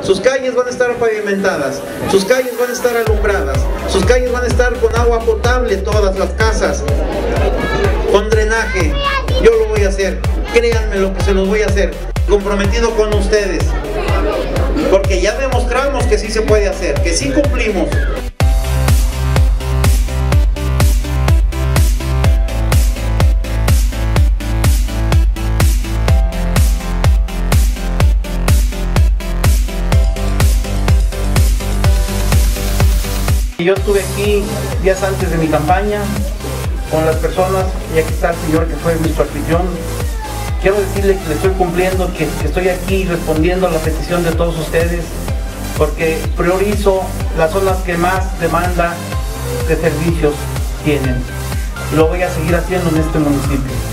sus calles van a estar pavimentadas, sus calles van a estar alumbradas, sus calles van a estar con agua potable, todas las casas, con drenaje. Yo lo voy a hacer, créanme lo que se los voy a hacer, comprometido con ustedes, porque ya demostramos que sí se puede hacer, que sí cumplimos. Yo estuve aquí días antes de mi campaña con las personas y aquí está el señor que fue nuestro anfitrión. Quiero decirle que le estoy cumpliendo, que estoy aquí respondiendo a la petición de todos ustedes, porque priorizo las zonas que más demanda de servicios tienen. Lo voy a seguir haciendo en este municipio.